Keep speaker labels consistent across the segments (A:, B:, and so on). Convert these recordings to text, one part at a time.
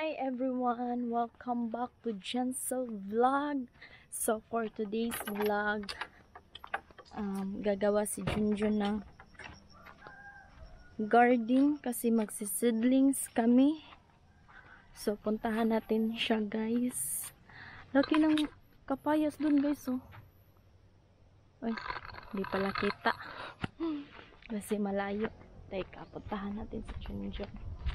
A: Hi everyone! Welcome back to Jensel Vlog. So for today's vlog, gagawa si Junjun ng garden kasi magsisidlings kami. So puntahan natin siya guys. Laki ng kapayas dun guys oh. Ay, hindi pala kita. Kasi malayo. Teka, puntahan natin si Junjun.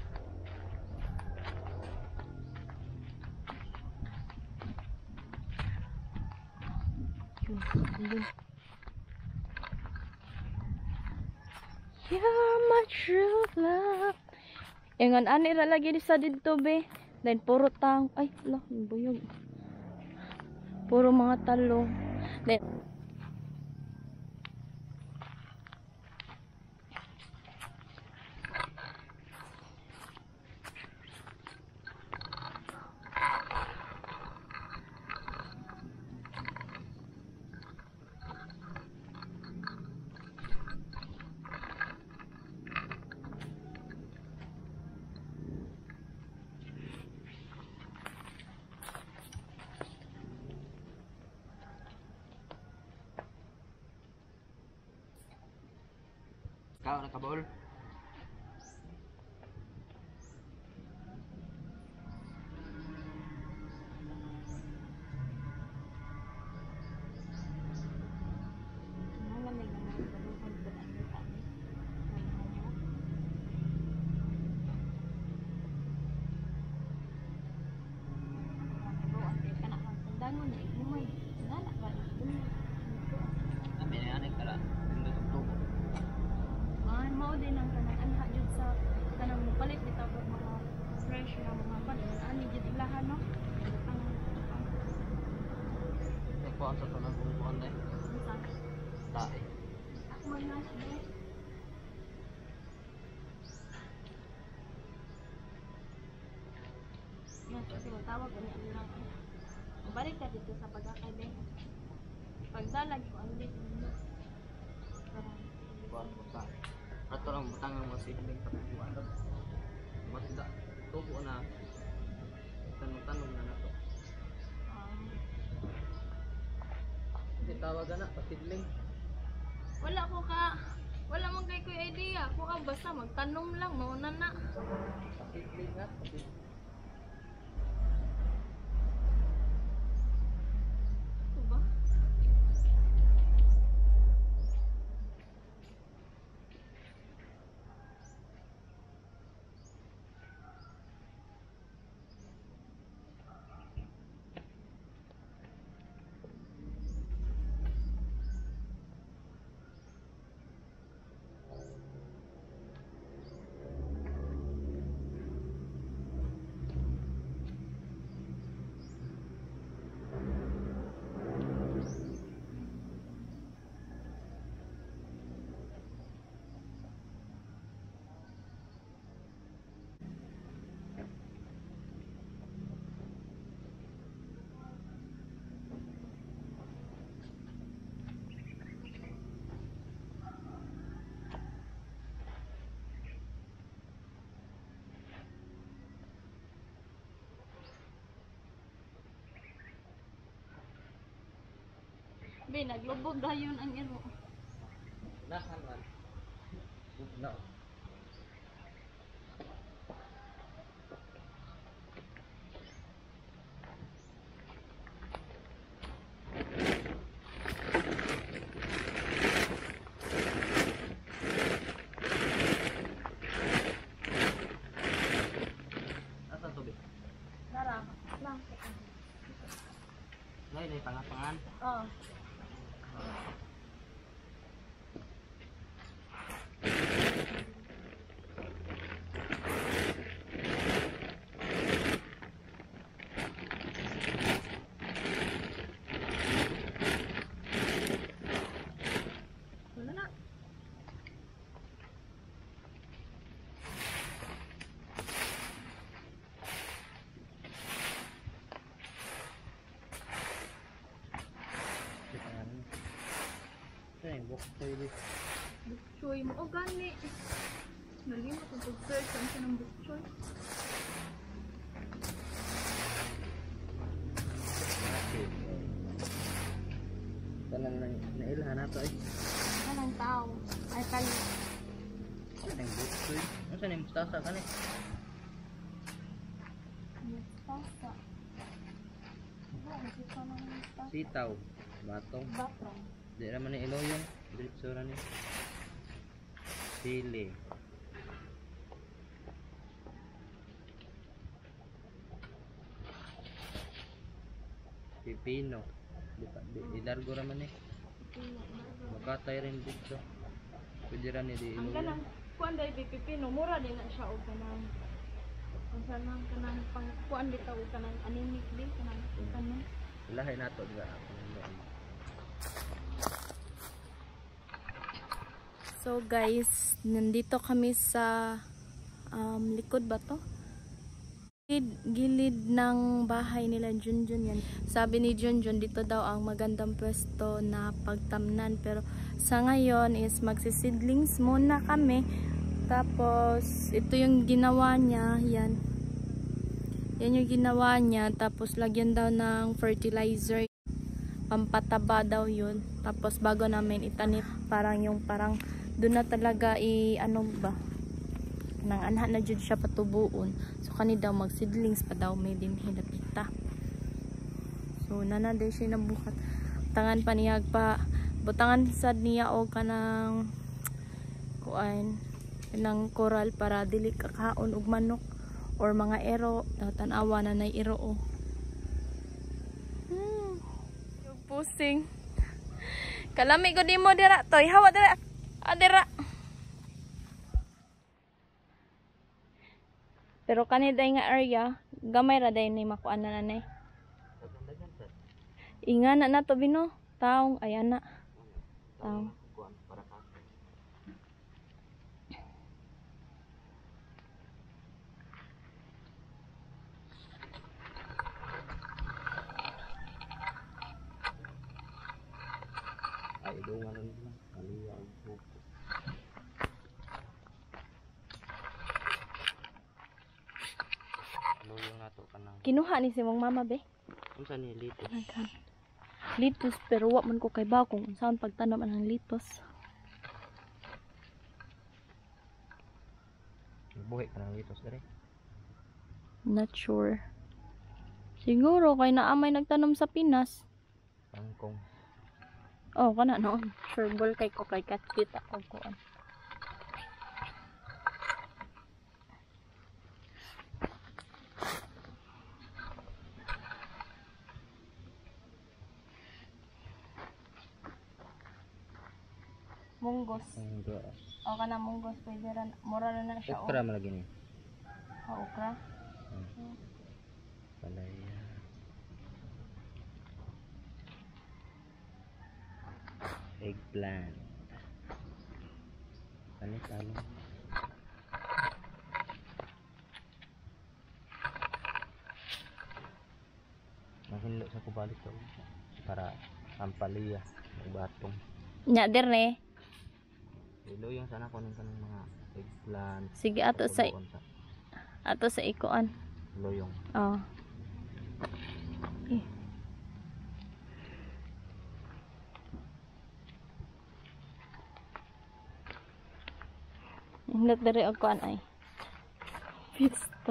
A: You're my true love. Ingon ani ra lagi di sa dito be. Then puro tang ay lah buyog. Puro mga talong. Then
B: Kau nakabol.
A: din ang kanang anha jud sa kanang palit bitaw mga fresh na mga pan ani jud ilahan no
B: Ito po ang sa tanong kung buwan na tae.
A: Ako mag-nash din. Yan, kasi tawag ko niya lang. Balik ka dito sa pagkakay din. Pagdalag ko ang dito.
B: Buwan mo tae. Ato lang butang ng mga sihiling pagkuhan doon. Masda, tubo na. Tanong-tanong na nato. Hindi tawagan na, pasidling.
A: Wala mong kay kuy idea. Ko basta magtanom lang, mauna na.
B: Pasidling nga, pasidling.
A: Diba? Be, naglubog dayon ang iro.
B: Nahaman. No. Asa to be?
A: Tara, lang.
B: Nay pangapangan.
A: Oh. Wala na.
B: Bukchoy.
A: Bukchoy mo. O gani. Nalimot ang pag-search. Ang siya ng bukchoy.
B: Tanang nailahan na to eh.
A: Anong tao? Ay, kali.
B: Ano yung buto eh? Ano saan yung mustasa ka eh?
A: Mustasa. Ano ka ng mustasa?
B: Sitaw. Batong.
A: Batong.
B: Di naman ni iloyong. Diritsura ni. Sili. Pipino. Ilargo raman eh. Makatay rin dito. Pwede rin ni di
A: Ang
B: iloyong.
A: kanang kuan day pipino, mura din na siya og kanang kung saan man kanang pang kuan bitaw og kanang anemic din kanang kanang.
B: Lahi na to diba?
A: So guys, nandito kami sa likod ba to? Gilid ng bahay nila Junjun yan. Sabi ni Junjun dito daw ang magandang pwesto na pagtamnan, pero sa ngayon is magsisidlings muna kami. Tapos ito yung ginawa niya, yan yung ginawa niya. Tapos lagyan daw ng fertilizer, pampataba daw yun. Tapos bago namin itanim, parang doon na talaga ano ba, nang anha na jud siya patubuon. So kani daw magsidlings pa daw may din hinapita. So nana day siya nabuhat. Tangan pa niya pa butangan sad niya og kanang kuan ng coral para dili kakaon og manok or mga ero. Tan-awa na nay ero oh. Yung pusing. Kalami ko di mo dira toy. Hawa dira. Adira. Pero kaniday nga area, gamay ra day ni makuan na nanay. Inga na to bino. Taong ayan na. Taong.
B: Ay, doon nga lang. Kaliwa ang buko. Loyong na to kanang.
A: Kinuha ni si mong mama be.
B: Kung saan ni litos?
A: Litos, pero wa man ko kay ba kung saan pagtanom ang litos.
B: Buhay ka ng litos dere.
A: Not sure. Siguro kay naamay nagtanom sa Pinas.
B: Kangkong.
A: Oh, kana noon. Sure ball kay ko kay kita ko kuan. Munggos.
B: Munggos.
A: O kana munggos pwede ran mura na siya.
B: Okra malagi ni.
A: Okra.
B: Palaya. Eggplant. Talong. Maghilo sa kubalik to para ampalaya ng batong.
A: Nya dire.
B: Ilo yung sana kunin ka ng mga eggplant.
A: Sige ato sa ikuan.
B: Loyong.
A: Oh. Hindot dari og kuan ay. Pisto.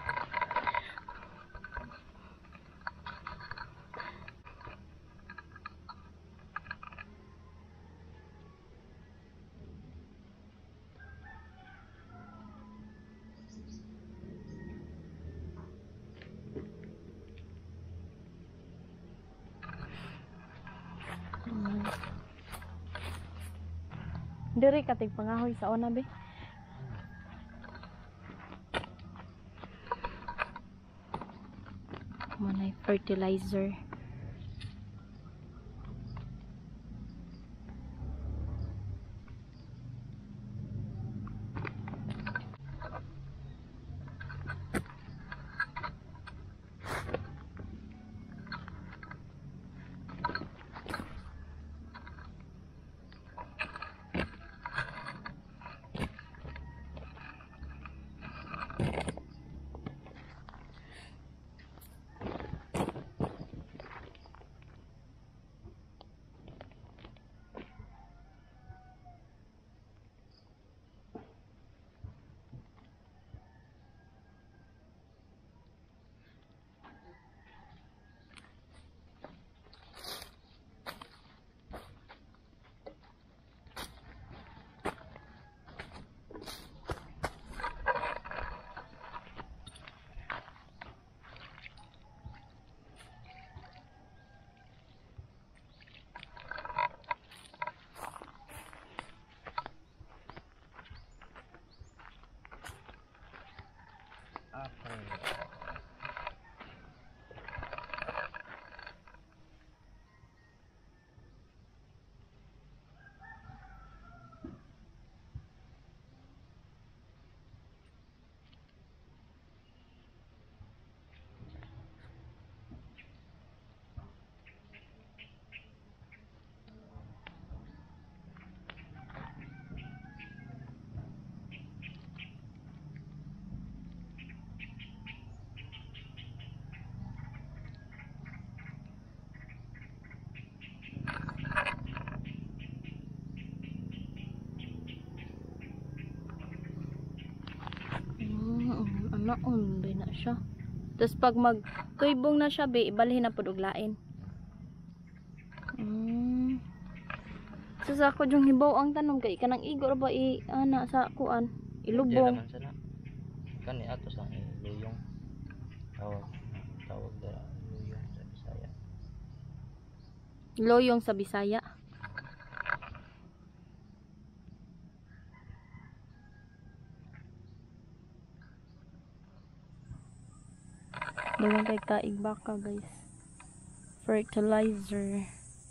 A: Diri ka tig pangahoy sa ona be. Manay fertilizer. Naon ba na siya. Tapos pag magtuybong na siya, be, ibalhin na po og lain. So sa ako yung hibaw ang tanom kay kanang igor ba ana sa kuan ilubong.
B: Diyan naman sana. Kani ato sa luyong. Tawag dara luyong sa Bisaya.
A: Loyong sa Bisaya. Dalang kay taig baka guys. Fertilizer.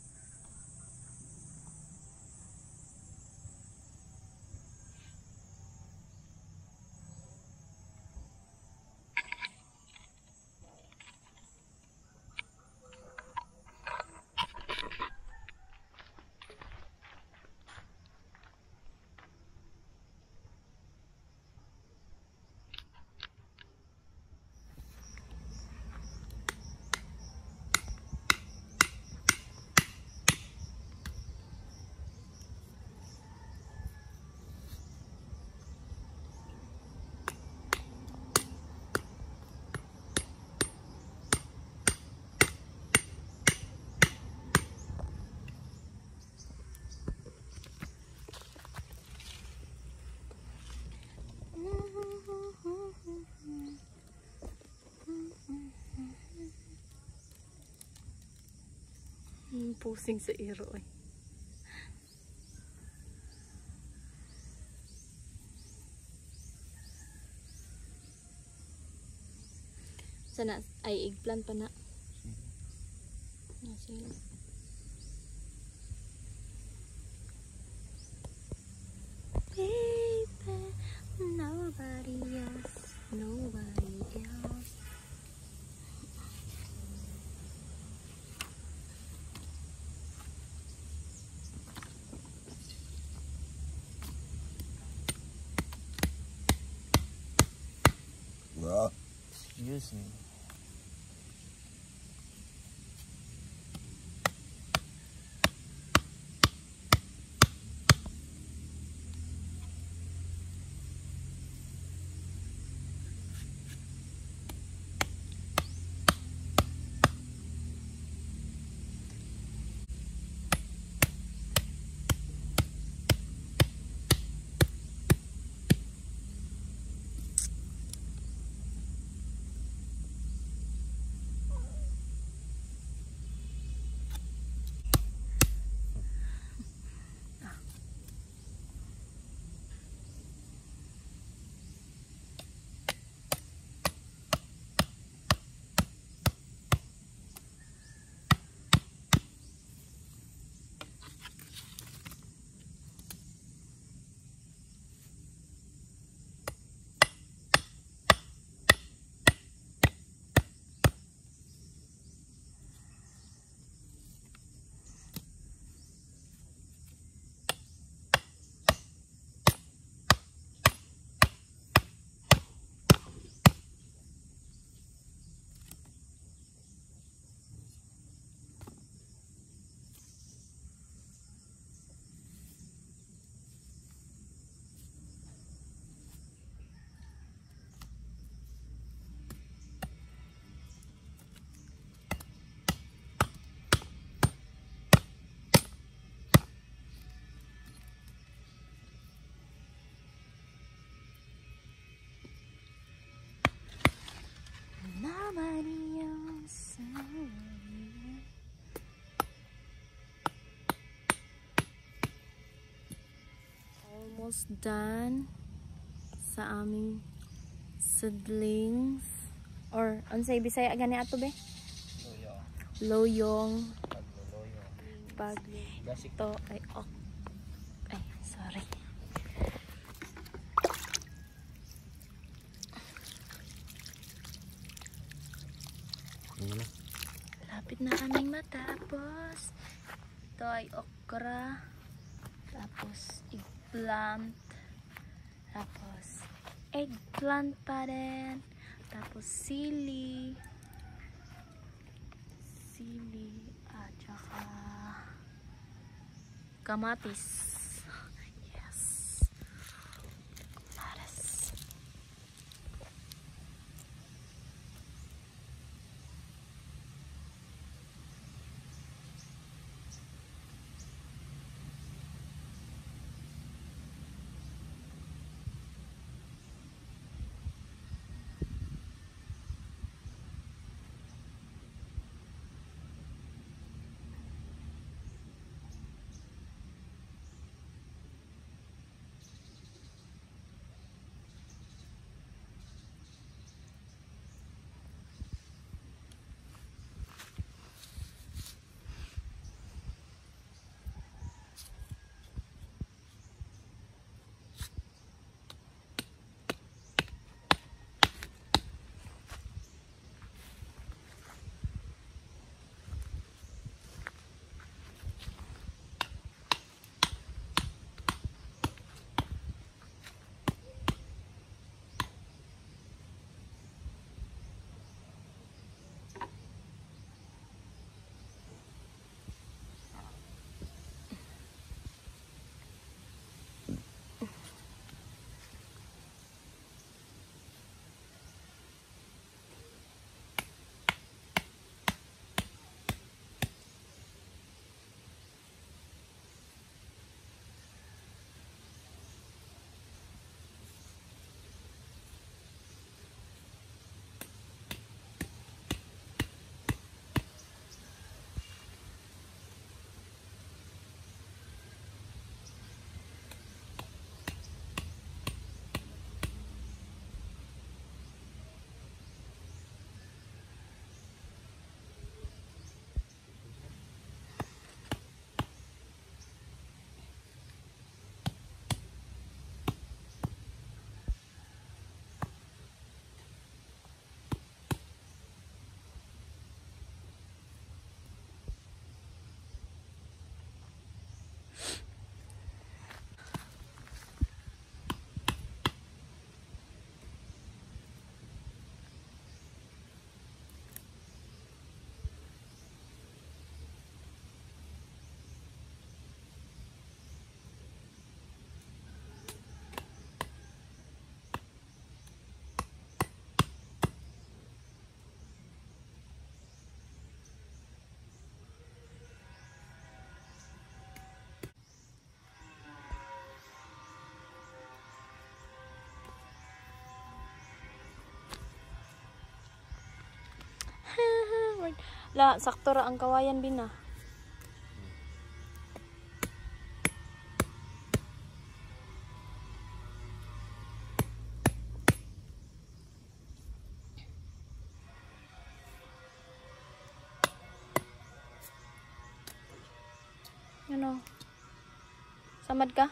A: Pusing sa iro eh. Sana ay eggplant pa na. Sige. Baby, nobody else, nobody else.
B: Excuse me.
A: Nobody else. Almost done sa aming seedlings or unsay Bisaya gani ato be? Loyong. Pag to ay ay sorry. Lapit na kaming matapos. Ito ay okra. Tapos eggplant. Tapos eggplant pa rin. Tapos sili. At saka kamatis. Yes. Lettuce. Lord. La, sakto ra ang kawayan bina. Ano? Samad ka?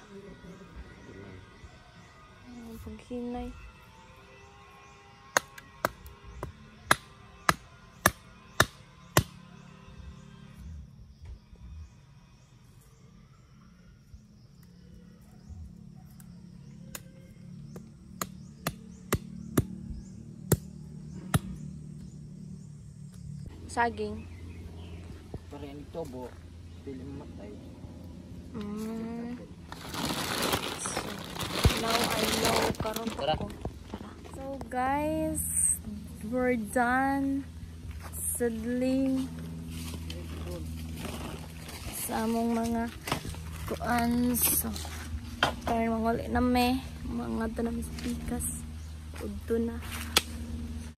A: Paghinay. Saging.
B: Pero yung tubo, pili matay.
A: Mm. So, now I know karon
B: Tara.
A: ako. So guys, we're done seedling sa among mga kuan. So, kaya mga wali na mga tanam sa pikas. Udto na.